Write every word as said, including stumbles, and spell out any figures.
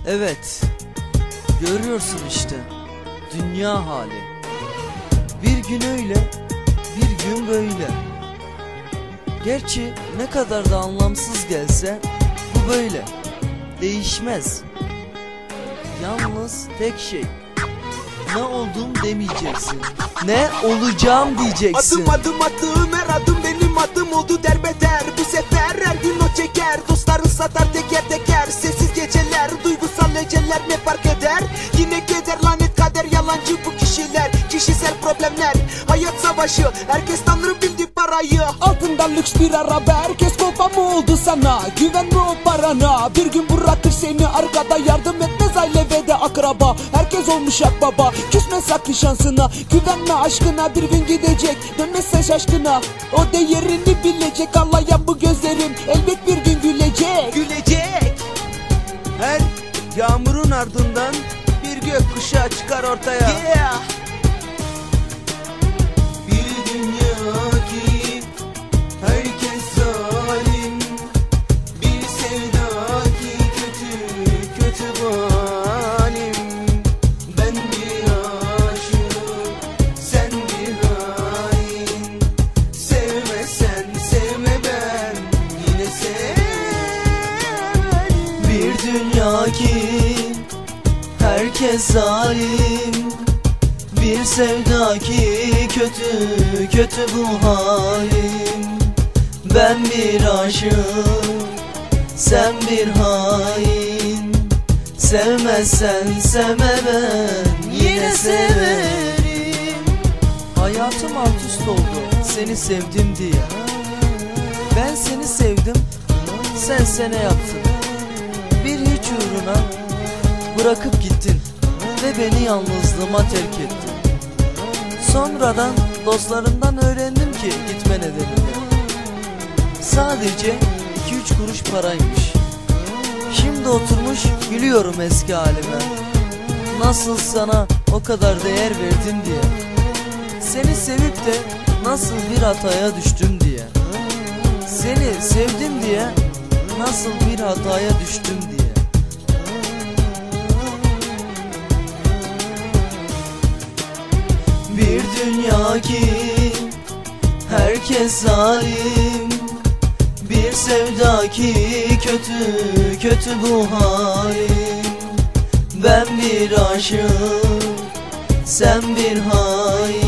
Evet, görüyorsun işte dünya hali. Bir gün öyle, bir gün böyle. Gerçi ne kadar da anlamsız gelse bu böyle. Değişmez. Yalnız tek şey, ne oldum demeyeceksin, ne olacağım diyeceksin. Adım adım attığım her adım benim adım oldu derbeder. Bu sefer her gün o çeker, dostları satar teker teker. Sessiz geceler, duygusal eceler ne fark eder? Yine keder, lanet kader, yalancı bu kişiler. Kişisel problemler, hayat savaşı, herkes tanrı bildi parayı. Altından lüks bir araba, herkes kolpa mı oldu sana? Güvenme o parana, bir gün bırakır seni arkada. Yardım etmez aile ve de akraba, herkes olmuş akbaba. Küsme saklı şansına, güvenme aşkına. Bir gün gidecek, dönmezsen şaşkına. O değerini bilecek, ağlayan bu gözlerim elbet bir gün gülecek. Gülecek. Her yağmurun ardından bir gökkuşağı çıkar ortaya. Yeah. Bir dünya ki herkes zalim, bir sevda ki kötü, kötü bu halim. Ben bir aşık, sen bir hain. Sevmesen sevme, ben yine severim. Bir dünya ki herkes zalim, bir sevda ki kötü, kötü bu halim. Ben bir aşık, sen bir hain. Sevmezsen sevme, ben yine severim. Hayatım alt üst oldu seni sevdim diye. Ben seni sevdim, sen sene yaptın. Bir hiç uğruna bırakıp gittin ve beni yalnızlığıma terk ettin. Sonradan dostlarımdan öğrendim ki gitme nedenini sadece iki üç kuruş paraymış. Şimdi oturmuş gülüyorum eski halime. Nasıl sana o kadar değer verdim diye. Seni sevip de nasıl bir hataya düştüm diye. Seni sevdim diye nasıl bir hataya düştüm diye. Bir dünya ki herkes zalim, bir sevda ki kötü, kötü bu halim. Ben bir aşık, sen bir hain.